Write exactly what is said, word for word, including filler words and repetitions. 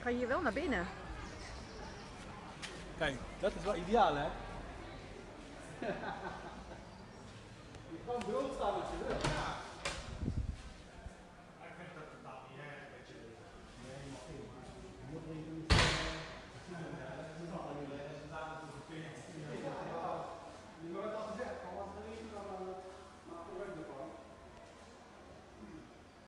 Ga je hier wel naar binnen? Kijk, dat is wel ideaal, hè? Je kan brood staan als je wil.